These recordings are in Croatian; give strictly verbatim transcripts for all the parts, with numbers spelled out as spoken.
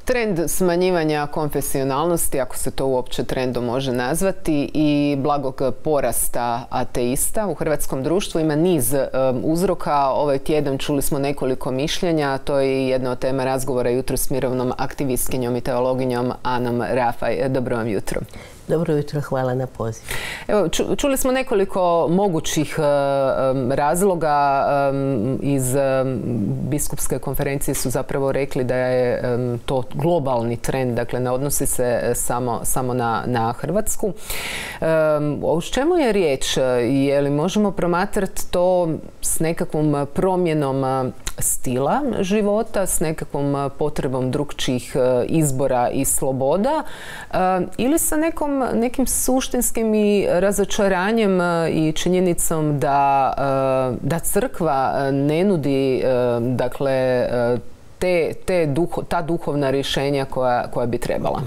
Trend smanjivanja konfesionalnosti, ako se to uopće trendom može nazvati, i blagog porasta ateista u hrvatskom društvu ima niz um, uzroka. Ovaj tjedan čuli smo nekoliko mišljenja. To je jedna od tema razgovora jutro s mirovnom aktivistkinjom i teologinjom Anom Rafaj. Dobro vam jutro. Dobro jutro, hvala na poziv. Evo, čuli smo nekoliko mogućih um, razloga. Um, iz um, biskupske konferencije su zapravo rekli da je um, to globalni trend, dakle ne odnosi se samo, samo na, na Hrvatsku. Um, o čemu je riječ? Je li možemo promatrati to s nekakvom promjenom stila života, s nekakvom potrebom drugčijih izbora i sloboda, ili sa nekom, nekim suštinskim i razočaranjem i činjenicom da, da crkva ne nudi dakle, te, te duho, ta duhovna rješenja koja, koja bi trebala?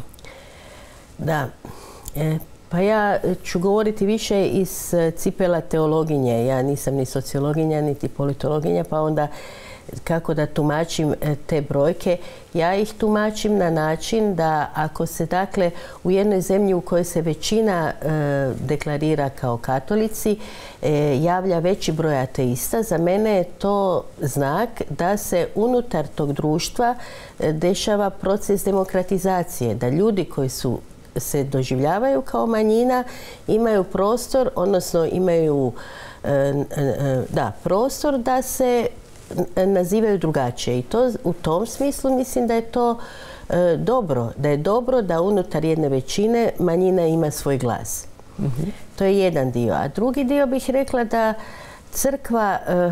Da. E. Pa ja ću govoriti više iz cipela teologinje. Ja nisam ni sociologinja, niti politologinja, pa onda kako da tumačim te brojke. Ja ih tumačim na način da ako se dakle u jednoj zemlji u kojoj se većina e, deklarira kao katolici e, javlja veći broj ateista, za mene je to znak da se unutar tog društva e, dešava proces demokratizacije, da ljudi koji su se doživljavaju kao manjina imaju prostor, odnosno imaju e, e, da, prostor da se nazivaju drugačije. I to, u tom smislu mislim da je to e, dobro. Da je dobro da unutar jedne većine manjina ima svoj glas. Mm-hmm. To je jedan dio. A drugi dio bih rekla da crkva e,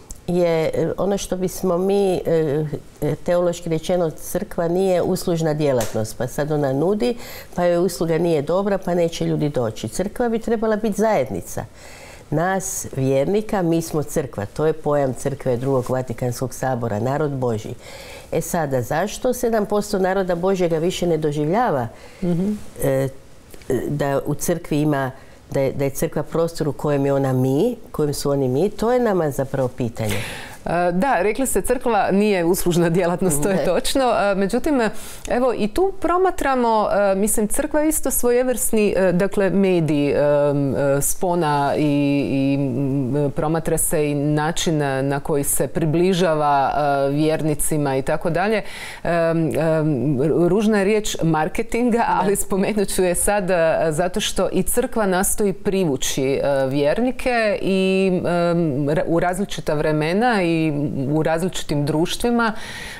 je ono što bismo mi e, teološki rečeno, crkva nije uslužna djelatnost, pa sad ona nudi, pa joj usluga nije dobra, pa neće ljudi doći. Crkva bi trebala biti zajednica. Nas, vjernika, mi smo crkva. To je pojam crkve drugog Vatikanskog sabora, narod Božji. E sada, zašto sedam posto naroda Božjega više ne doživljava mm-hmm. e, da u crkvi ima, da je, da je crkva prostor u kojem je ona mi, kojem su oni mi? To je nama zapravo pitanje. Da, rekli ste crkva nije uslužna djelatnost, to je točno. Međutim, evo i tu promatramo, mislim, crkva je isto svojevrsni, dakle, medij spona i, i promatra se i način na koji se približava vjernicima i tako dalje. Ružna je riječ marketinga, ali spomenut ću je sad zato što i crkva nastoji privući vjernike i u različita vremena i i u različitim društvima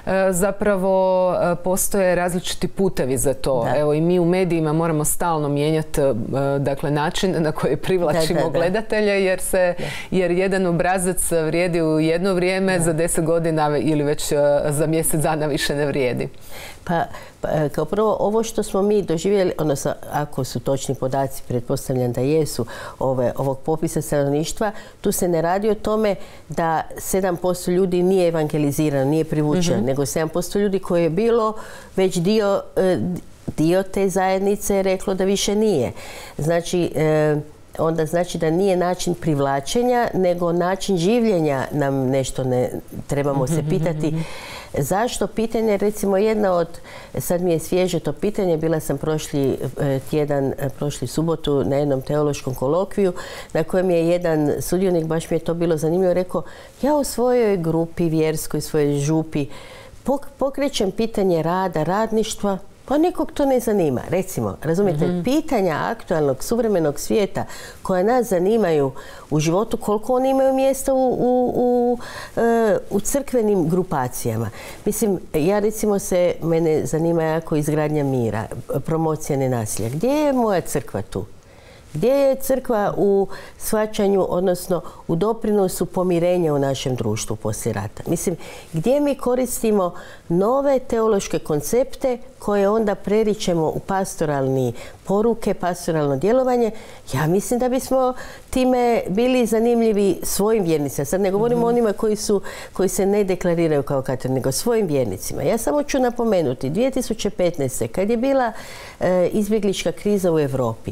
zapravo postoje različiti putevi za to. Da. Evo i mi u medijima moramo stalno mijenjati dakle način na koji privlačimo da, da, da. gledatelje, jer se jer jedan obrazac vrijedi u jedno vrijeme, da. za deset godina ili već za mjesec dana više ne vrijedi. Pa, pa kao prvo, ovo što smo mi doživjeli, odnosno ako su točni podaci, pretpostavljam da jesu, ove, ovog popisa stanovništva, tu se ne radi o tome da sedam posto ljudi nije evangelizirano, nije privučeno, mm-hmm. nego sedam posto ljudi koje je bilo već dio, dio te zajednice je reklo da više nije. Znači, onda znači da nije način privlačenja, nego način življenja nam nešto ne trebamo se pitati. Zašto? Pitanje, recimo jedna od, sad mi je svježe to pitanje, bila sam prošli tjedan, prošli subotu na jednom teološkom kolokviju na kojem je jedan sudionik, baš mi je to bilo zanimljivo, rekao ja u svojoj grupi vjerskoj, svojoj župi pokrećem pitanje rada, radništva, pa nikog to ne zanima. Recimo, razumijete, mm-hmm. pitanja aktualnog, suvremenog svijeta koja nas zanimaju u životu, koliko oni imaju mjesta u, u, u, u crkvenim grupacijama. Mislim, ja recimo se, mene zanima jako izgradnja mira, promocija nenasilja. Gdje je moja crkva tu? Gdje je crkva u shvaćanju, odnosno u doprinosu pomirenja u našem društvu poslije rata? Mislim, gdje mi koristimo nove teološke koncepte koje onda preričemo u pastoralni poruke, pastoralno djelovanje? Ja mislim da bismo time bili zanimljivi svojim vjernicima. Sad ne govorimo mm-hmm. o onima koji, su, koji se ne deklariraju kao katolici, nego svojim vjernicima. Ja samo ću napomenuti, dvije tisuće petnaeste. kad je bila e, izbjeglička kriza u Europi,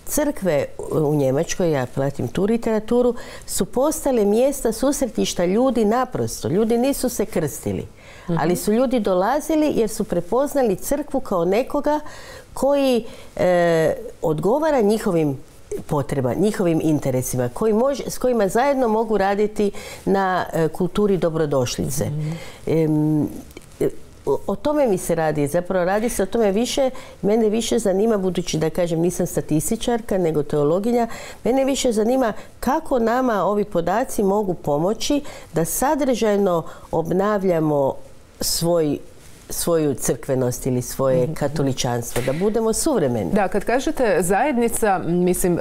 crkve u Njemačkoj, ja pratim tu literaturu, su postale mjesta susretišta ljudi naprosto. Ljudi nisu se krstili, mm-hmm. ali su ljudi dolazili jer su prepoznali crkvu kao nekoga koji e, odgovara njihovim potreba, njihovim interesima, koji može, s kojima zajedno mogu raditi na e, kulturi dobrodošlice. Mm-hmm. e, O tome mi se radi, zapravo radi se o tome više, mene više zanima, budući da kažem nisam statističarka nego teologinja, mene više zanima kako nama ovi podaci mogu pomoći da sadržajno obnavljamo svoj svoju crkvenost ili svoje katoličanstvo, da budemo suvremeni. Da, kad kažete zajednica, mislim,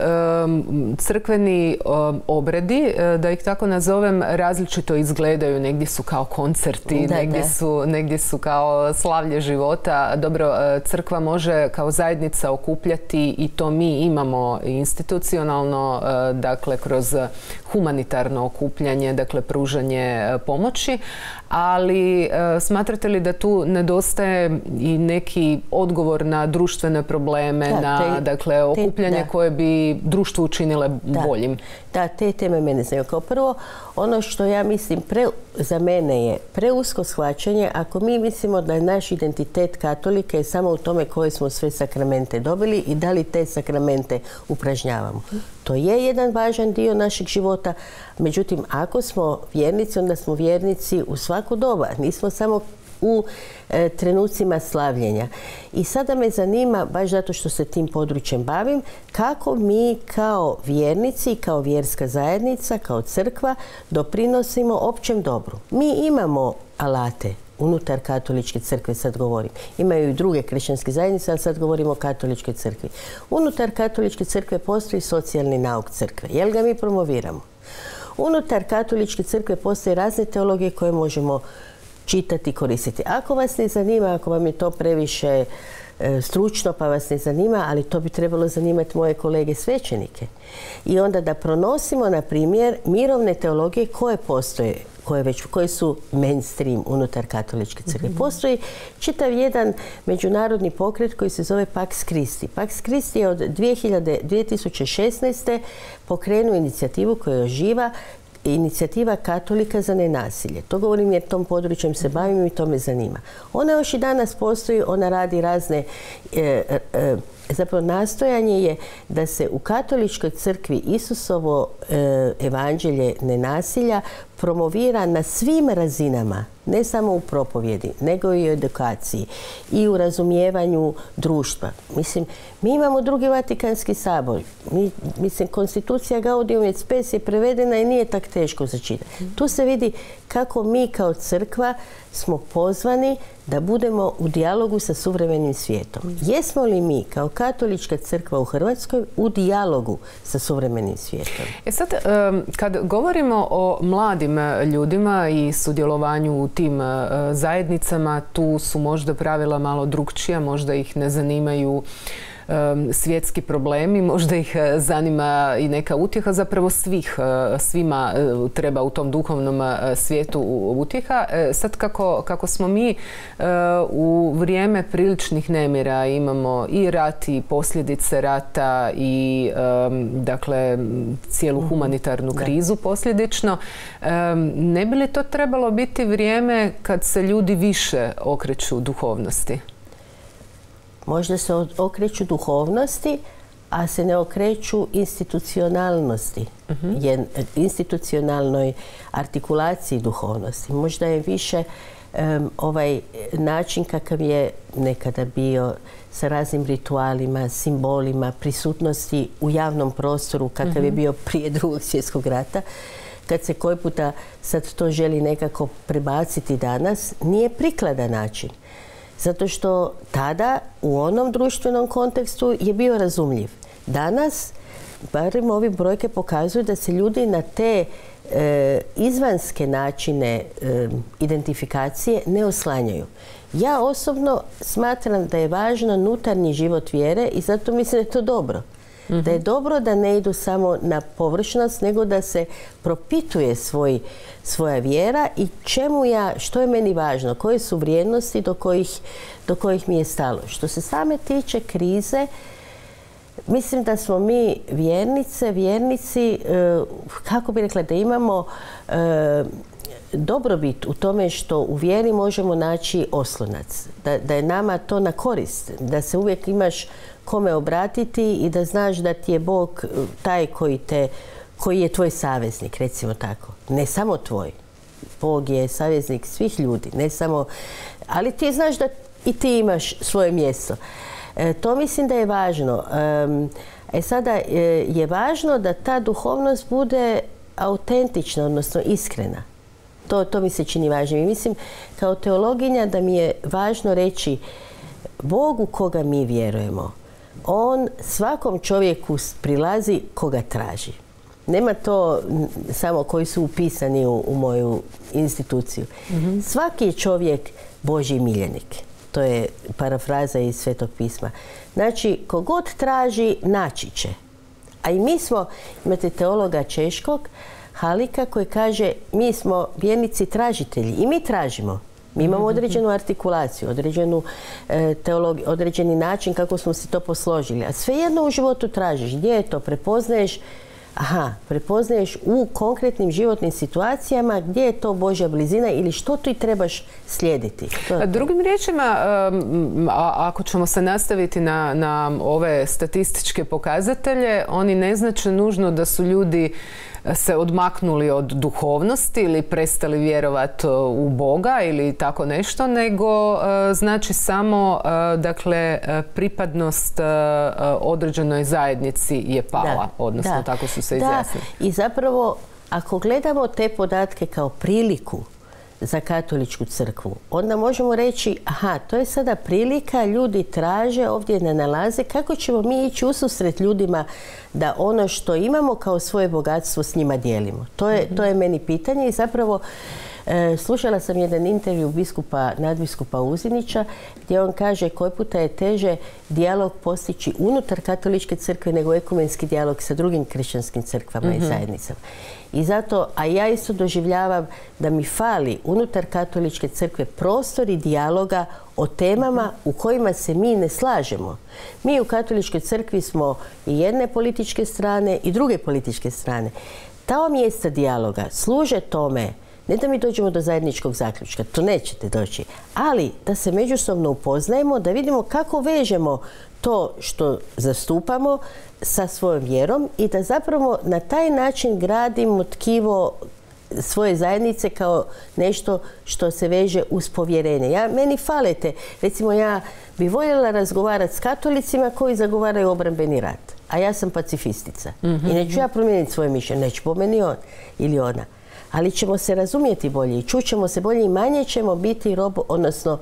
crkveni obredi, da ih tako nazovem, različito izgledaju. Negdje su kao koncerti, da, negdje, da. Su, negdje su kao slavlje života. Dobro, crkva može kao zajednica okupljati i to mi imamo institucionalno, dakle, kroz humanitarno okupljanje, dakle, pružanje pomoći, ali smatrate li da tu nedostaje i neki odgovor na društvene probleme, da, na te, dakle, okupljanje te, koje bi društvo učinile da, boljim? Da, te teme mene znaju. Kao prvo, ono što ja mislim pre, za mene je preusko shvaćanje ako mi mislimo da je naš identitet katolika je samo u tome koje smo sve sakramente dobili i da li te sakramente upražnjavamo. To je jedan važan dio našeg života, međutim, ako smo vjernici, onda smo vjernici u svako doba. Nismo samo u e, trenucima slavljenja. I sada me zanima, baš zato što se tim područjem bavim, kako mi kao vjernici, kao vjerska zajednica, kao crkva doprinosimo općem dobru. Mi imamo alate unutar katoličke crkve, sad govorim. Imaju i druge kršćanske zajednice, ali sad govorimo o katoličkoj crkvi. Unutar katoličke crkve postoji socijalni nauk crkve. Jel ga mi promoviramo? Unutar katoličke crkve postoje razne teologije koje možemo čitati i koristiti. Ako vas ne zanima, ako vam je to previše e, stručno pa vas ne zanima, ali to bi trebalo zanimati moje kolege svećenike. I onda da pronosimo, na primjer, mirovne teologije koje postoje, koje, već, koje su mainstream unutar katoličke crkve. Mm-hmm. Postoji čitav jedan međunarodni pokret koji se zove Pax Christi. Pax Christi je od dvije tisuće šesnaeste. pokrenuo inicijativu koja je živa, inicijativa Katolika za nenasilje. To govorim jer tom područjem se bavim i to me zanima. Ona još i danas postoji, ona radi razne, e, e, zapravo nastojanje je da se u katoličkoj crkvi Isusovo e, evanđelje nenasilja promovira na svim razinama, ne samo u propovjedi, nego i u edukaciji i u razumijevanju društva. Mislim, mi imamo drugi Vatikanski sabor. Mi, mislim, konstitucija Gaudium et Spes je prevedena i nije tak teško začitati. Tu se vidi kako mi kao crkva smo pozvani da budemo u dijalogu sa suvremenim svijetom. Jesmo li mi kao katolička crkva u Hrvatskoj u dijalogu sa suvremenim svijetom? E sad, kad govorimo o mladim ljudima i sudjelovanju u tim zajednicama, tu su možda pravila malo drukčija, možda ih ne zanimaju svjetski problemi, možda ih zanima i neka utjeha, zapravo svih, svima treba u tom duhovnom svijetu utjeha. Sad kako, kako smo mi u vrijeme priličnih nemira, imamo i rat i posljedice rata i dakle cijelu humanitarnu krizu posljedično, ne bi li to trebalo biti vrijeme kad se ljudi više okreću duhovnosti? Možda se okreću duhovnosti, a se ne okreću institucionalnosti, uh-huh. institucionalnoj artikulaciji duhovnosti. Možda je više um, ovaj način kakav je nekada bio sa raznim ritualima, simbolima, prisutnosti u javnom prostoru, kakav uh-huh. je bio prije drugog svjetskog rata, kad se koji puta sad to želi nekako prebaciti danas, nije prikladan način. Zato što tada u onom društvenom kontekstu je bio razumljiv. Danas, barem ove brojke pokazuju da se ljudi na te e, izvanske načine e, identifikacije ne oslanjaju. Ja osobno smatram da je važno unutarnji život vjere i zato mislim da je to dobro. Mm-hmm. Da je dobro da ne idu samo na površnost, nego da se propituje svoj, svoja vjera i čemu ja, što je meni važno, koje su vrijednosti do kojih, do kojih mi je stalo. Što se same tiče krize, Mislim da smo mi vjernice, vjernici, kako bi rekla, da imamo dobrobit u tome što u vjeri možemo naći oslonac. Da, da je nama to na korist. Da se uvijek imaš kome obratiti i da znaš da ti je Bog taj koji, te, koji je tvoj saveznik, recimo tako. Ne samo tvoj. Bog je saveznik svih ljudi, ne samo... Ali ti znaš da i ti imaš svoje mjesto. E, to mislim da je važno. E sada je važno da ta duhovnost bude autentična, odnosno iskrena. To, to mi se čini važnim. I mislim, kao teologinja, da mi je važno reći Bogu koga mi vjerujemo. On svakom čovjeku prilazi koga traži. Nema to samo koji su upisani u, u moju instituciju. Mm-hmm. Svaki je čovjek Božji miljenik. To je parafraza iz Svetog pisma. Znači, kogod traži, naći će. A i mi smo, imate teologa češkog, Halika, koji kaže mi smo vjernici tražitelji i mi tražimo. Mi imamo određenu artikulaciju, određenu e, teologiju, određeni način kako smo si to posložili. A svejedno u životu tražiš. Gdje je to? Prepoznaješ, aha, prepoznaješ u konkretnim životnim situacijama gdje je to Božja blizina ili što ti trebaš slijediti. To Drugim riječima, a, ako ćemo se nastaviti na, na ove statističke pokazatelje, oni ne znače nužno da su ljudi se odmaknuli od duhovnosti ili prestali vjerovati u Boga ili tako nešto, nego znači samo dakle pripadnost određenoj zajednici je pala, da, odnosno da, tako su se izjasnili. Da, i zapravo ako gledamo te podatke kao priliku za katoličku crkvu, onda možemo reći, aha, to je sada prilika, ljudi traže, ovdje ne nalaze, kako ćemo mi ići ususret ljudima da ono što imamo kao svoje bogatstvo s njima dijelimo. To je, to je meni pitanje i zapravo e, slušala sam jedan intervju biskupa, nadbiskupa Uzinića, gdje on kaže koji puta je teže dijalog postići unutar katoličke crkve nego ekumenski dijalog sa drugim kršćanskim crkvama mm-hmm. i zajednicama. I zato, a ja isto doživljavam da mi fali unutar katoličke crkve prostori dijaloga o temama u kojima se mi ne slažemo. Mi u katoličkoj crkvi smo i jedne političke strane i druge političke strane. Ta mjesta dijaloga služe tome, ne da mi dođemo do zajedničkog zaključka, to nećete doći, ali da se međusobno upoznajemo, da vidimo kako vežemo to što zastupamo sa svojom vjerom i da zapravo na taj način gradimo tkivo svoje zajednice kao nešto što se veže uz povjerenje. Ja, meni falete, recimo ja bi voljela razgovarati s katolicima koji zagovaraju obrambeni rat, a ja sam pacifistica. Mm-hmm. I neću ja promijeniti svoje mišljenje, neće po meni on ili ona. Ali ćemo se razumjeti bolje i čućemo se bolje i manje ćemo biti robo, odnosno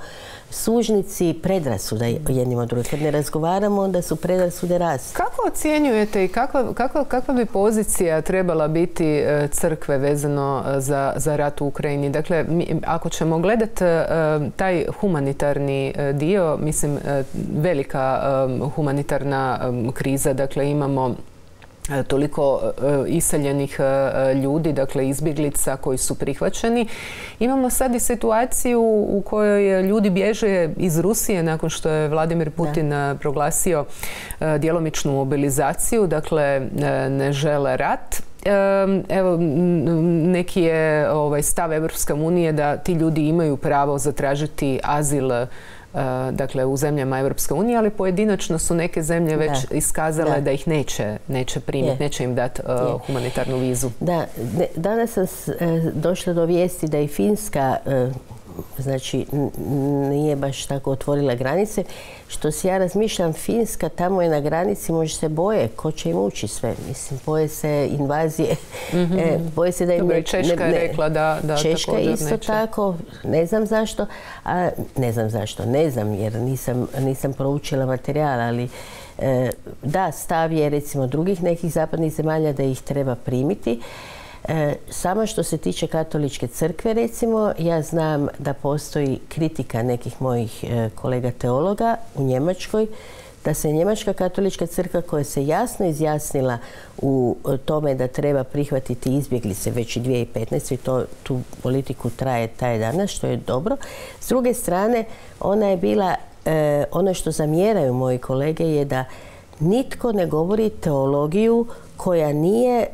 sužnici predrasuda jednim od drugim. Kad ne razgovaramo, onda su predrasude raste. Kako ocjenjujete i kakva, kakva, kakva bi pozicija trebala biti crkve vezano za, za rat u Ukrajini? Dakle, mi, ako ćemo gledati taj humanitarni dio, mislim, velika humanitarna kriza, dakle imamo toliko iseljenih ljudi, dakle izbjeglica koji su prihvaćeni. Imamo sad i situaciju u kojoj ljudi bježe iz Rusije nakon što je Vladimir Putin da. proglasio djelomičnu mobilizaciju, dakle ne žele rat. Evo, neki je ovaj, stav Evropske unije da ti ljudi imaju pravo zatražiti azil dakle u zemljama Evropske unije, ali pojedinačno su neke zemlje već da. iskazale da. da ih neće, neće primiti, neće im dati uh, humanitarnu vizu. Da, danas sam došla do vijesti da i Finska znači nije baš tako otvorila granice. Što si ja razmišljam, Finska tamo je na granici, može se boje, ko će im ući sve. Mislim, boje se invazije. Mm-hmm. e, boje se da im Dobre, Češka ne, ne, je rekla da, da Češka također isto neće. tako, ne znam zašto. A, ne znam zašto, ne znam jer nisam, nisam proučila materijal, ali e, da, stav je recimo drugih nekih zapadnih zemalja da ih treba primiti. E, samo što se tiče katoličke crkve, recimo, ja znam da postoji kritika nekih mojih e, kolega teologa u Njemačkoj, da se Njemačka katolička crkva koja se jasno izjasnila u tome da treba prihvatiti izbjeglice već i dvije tisuće petnaeste. i to, tu politiku traje taj danas, što je dobro. S druge strane, ona je bila, e, ono što zamjeraju moji kolege je da nitko ne govori teologiju koja nije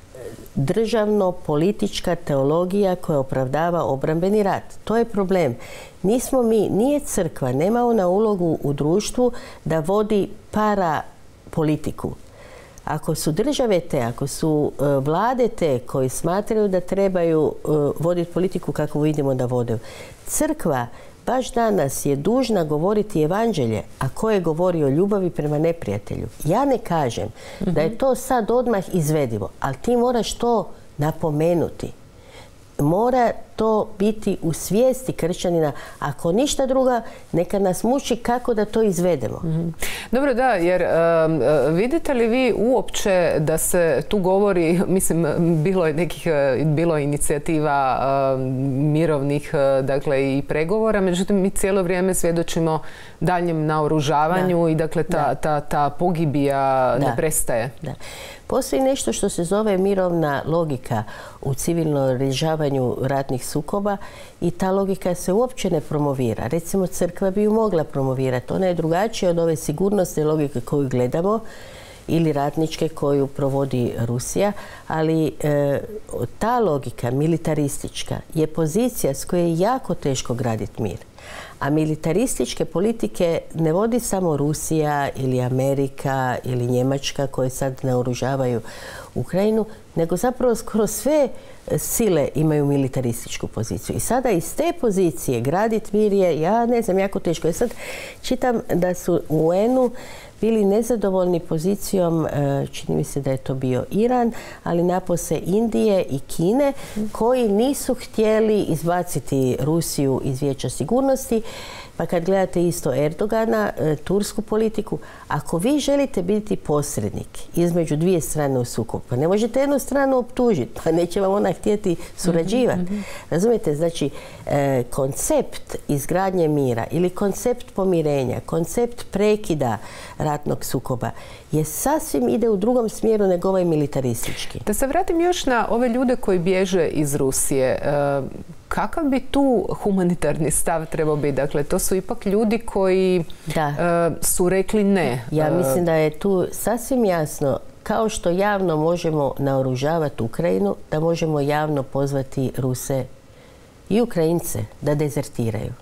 državno-politička teologija koja opravdava obrambeni rat. To je problem. Nismo mi, nije crkva, nema ona ulogu u društvu da vodi para politiku. Ako su države te, ako su vlade te koji smatraju da trebaju voditi politiku kako vidimo da vode, crkva baš danas je dužna govoriti evanđelje, a koje govori o ljubavi prema neprijatelju. Ja ne kažem da je to sad odmah izvedivo, ali ti moraš to napomenuti. Mora to biti u svijesti kršćanina. Ako ništa druga, neka nas muči kako da to izvedemo. Mm-hmm. Dobro, da, jer uh, vidite li vi uopće da se tu govori, mislim, bilo je nekih, bilo je inicijativa uh, mirovnih, uh, dakle, i pregovora, međutim, mi cijelo vrijeme svjedočimo daljnjem naoružavanju da. i, dakle, ta, ta, ta pogibija da. ne prestaje. Da. Postoji nešto što se zove mirovna logika u civilnom rješavanju ratnih sukoba i ta logika se uopće ne promovira. Recimo, crkva bi ju mogla promovirati. Ona je drugačija od ove sigurnosne logike koju gledamo ili ratničke koju provodi Rusija, ali e, ta logika militaristička je pozicija s koje je jako teško graditi mir. A militarističke politike ne vodi samo Rusija ili Amerika ili Njemačka koje sad naoružavaju Ukrajinu, nego zapravo skoro sve sile imaju militarističku poziciju. I sada iz te pozicije graditi mir je, ja ne znam, jako teško. Ja sad čitam da su u U N-u bili nezadovoljni pozicijom, čini mi se da je to bio Iran, ali napose Indije i Kine, koji nisu htjeli izbaciti Rusiju iz Vijeća sigurnosti. Pa kad gledate isto Erdogana, tursku politiku, ako vi želite biti posrednik između dvije strane u sukobu, pa ne možete jednu stranu optužiti, pa neće vam ona htjeti surađivati. Mm-hmm. Razumijete? Znači, e, koncept izgradnje mira ili koncept pomirenja, koncept prekida ratnog sukoba je sasvim ide u drugom smjeru nego ovaj militaristički. Da se vratim još na ove ljude koji bježe iz Rusije. E, Kakav bi tu humanitarni stav trebao biti? Dakle, to su ipak ljudi koji da. Uh, su rekli ne. Ja mislim da je tu sasvim jasno, kao što javno možemo naoružavati Ukrajinu, da možemo javno pozvati Ruse i Ukrajince da dezertiraju.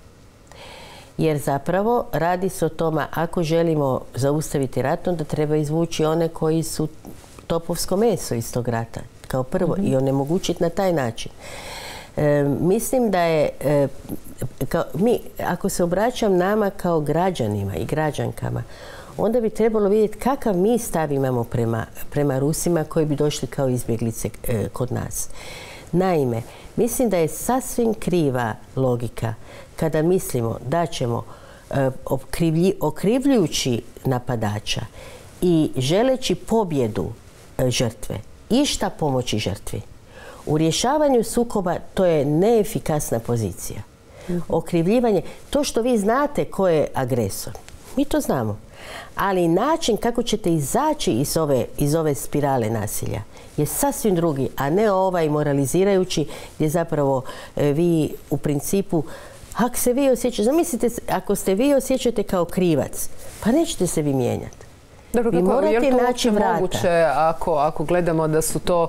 Jer zapravo radi se o tome, ako želimo zaustaviti rat, onda treba izvući one koji su topovsko meso iz tog rata, kao prvo, mm-hmm. i onemogućiti na taj način. E, mislim da je, e, kao, mi, ako se obraćam nama kao građanima i građankama, onda bi trebalo vidjeti kakav mi stav imamo prema, prema Rusima koji bi došli kao izbjeglice e, kod nas. Naime, mislim da je sasvim kriva logika kada mislimo da ćemo e, okrivlji, okrivljujući napadača i želeći pobjedu e, žrtve, išta pomoći žrtvi. U rješavanju sukoba to je neefikasna pozicija. Okrivljivanje, to što vi znate ko je agresor, mi to znamo. Ali način kako ćete izaći iz ove, iz ove spirale nasilja je sasvim drugi, a ne ovaj moralizirajući gdje zapravo e, vi u principu, ako se vi osjećate, zamislite, ako ste vi osjećate kao krivac, pa nećete se vi mijenjati. Dobro, vi kako, morate je li to naći vrata. Moguće ako, ako gledamo da su to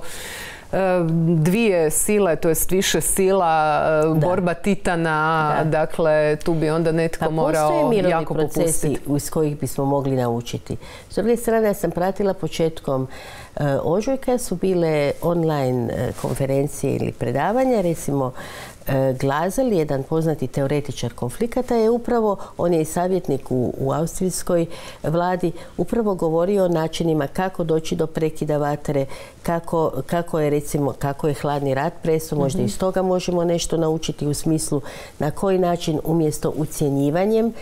dvije sile, to jest više sila, da. borba titana, da. dakle tu bi onda netko pa morao jako popustiti. Postoje mirovni procesi iz kojih bismo mogli naučiti. S druge strane, ja sam pratila početkom uh, ožujka, su bile online uh, konferencije ili predavanja, recimo Glazel, jedan poznati teoretičar konflikata, je upravo, on je i savjetnik u, u austrijskoj vladi, upravo govorio o načinima kako doći do prekida vatre, kako, kako je recimo, kako je hladni rat prestao, možda mm-hmm. iz toga možemo nešto naučiti u smislu na koji način umjesto ucjenjivanjem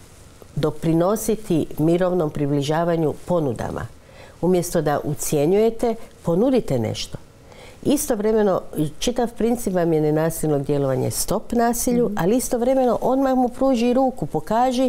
doprinositi mirovnom približavanju ponudama. Umjesto da ucjenjujete, ponudite nešto. Istovremeno, čitav princip vam je nenasilnog djelovanja stop nasilju, mm-hmm. ali istovremeno odmah mu pruži ruku, pokaži.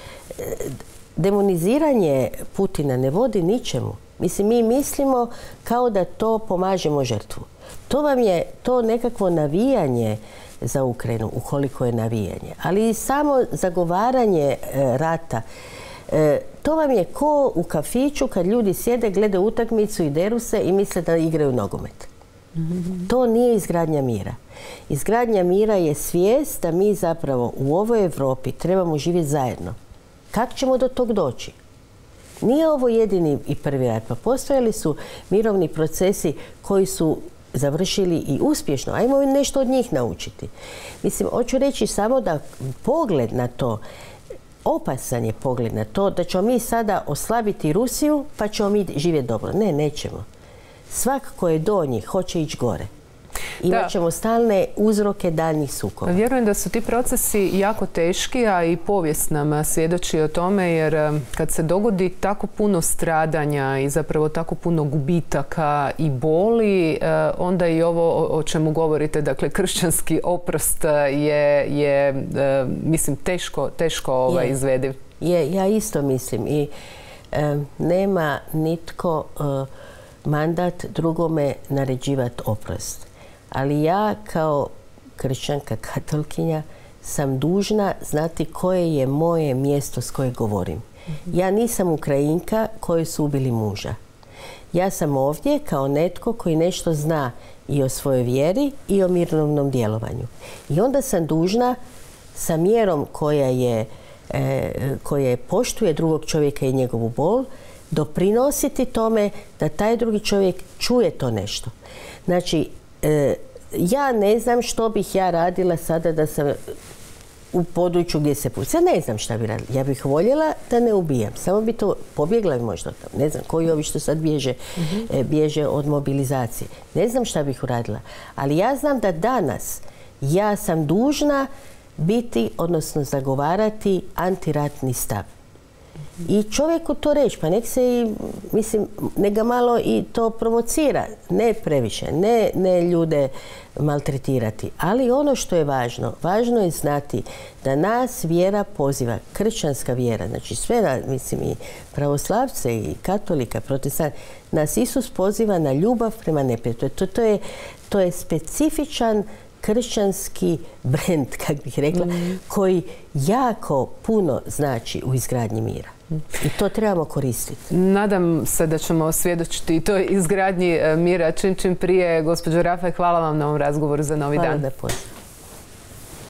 Demoniziranje Putina ne vodi ničemu. Mislim, mi mislimo kao da to pomažemo žrtvu. To vam je to nekakvo navijanje za Ukrajinu, ukoliko je navijanje. Ali i samo zagovaranje rata E, to vam je ko u kafiću kad ljudi sjede, gledaju utakmicu i deru se i misle da igraju nogomet. Mm-hmm. To nije izgradnja mira. Izgradnja mira je svijest da mi zapravo u ovoj Europi trebamo živjeti zajedno. Kako ćemo do tog doći? Nije ovo jedini i prvi rat, pa postojali su mirovni procesi koji su završili i uspješno. Ajmo nešto od njih naučiti. Mislim, hoću reći samo da pogled na to, opasan je pogled na to da ćemo mi sada oslabiti Rusiju pa ćemo mi živjeti dobro. Ne, nećemo. Svak ko je do njih hoće ići gore. Imat ćemo stalne uzroke daljnjih sukoba. Vjerujem da su ti procesi jako teški, a i povijest nam svjedoči o tome, jer kad se dogodi tako puno stradanja i zapravo tako puno gubitaka i boli, onda i ovo o čemu govorite, dakle kršćanski oprost je, je mislim, teško, teško ovaj, izvediv. Je, ja isto mislim. I e, nema nitko e, mandat drugome naređivati oprost. Ali ja kao kršćanka katolkinja sam dužna znati koje je moje mjesto s koje govorim. Mm-hmm. Ja nisam Ukrajinka koji su ubili muža. Ja sam ovdje kao netko koji nešto zna i o svojoj vjeri i o mirovnom djelovanju. I onda sam dužna sa mjerom koja je, e, koja poštuje drugog čovjeka i njegovu bol, doprinositi tome da taj drugi čovjek čuje to nešto. Znači, e, ja ne znam što bih ja radila sada da sam u području gdje se puca. Ja ne znam šta bi radila. Ja bih voljela da ne ubijam. Samo bi to pobjegla možda tamo. Ne znam, koji ovi što sad bježe, mm-hmm. e, bježe od mobilizacije. Ne znam šta bih uradila. Ali ja znam da danas ja sam dužna biti, odnosno zagovarati antiratni stav. I čovjeku to reći, pa nek se i, mislim, nek ga malo i to provocira. Ne previše, ne, ne ljude maltretirati. Ali ono što je važno, važno je znati da nas vjera poziva, kršćanska vjera, znači sve, mislim, i pravoslavce, i katolika, protestant, nas Isus poziva na ljubav prema neprijatelju. To, to, je, to je specifičan kršćanski brend, kak bih rekla, mm. koji jako puno znači u izgradnji mira. I to trebamo koristiti. Nadam se da ćemo svjedočiti toj izgradnji mira čim čim prije. Gospođo Rafaj, hvala vam na ovom razgovoru za Novi dan. Hvala da pozivam.